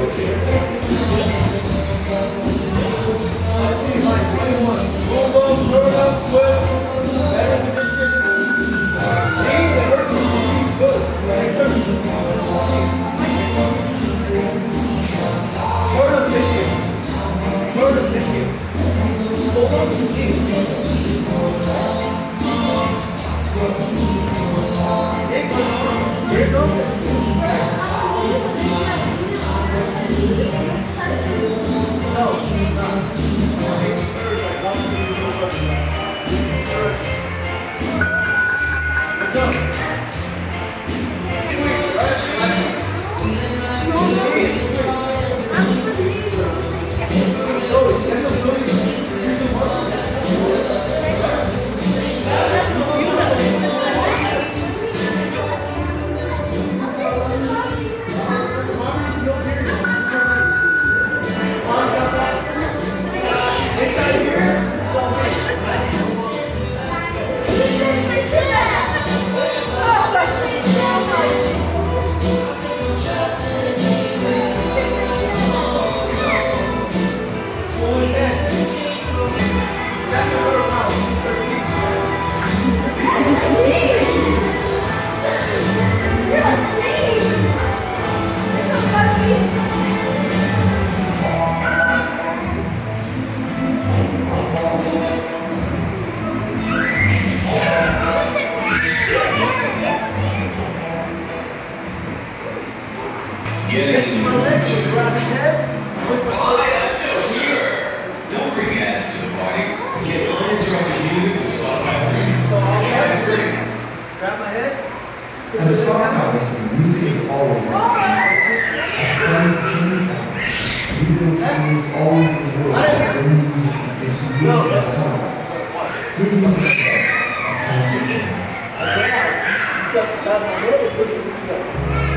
Don't bring ads to the party. Get uninterrupted music and Spotify premium. Grab my head. As a sparring artist, music is always a we build songs all over the world that bring music is really that good music.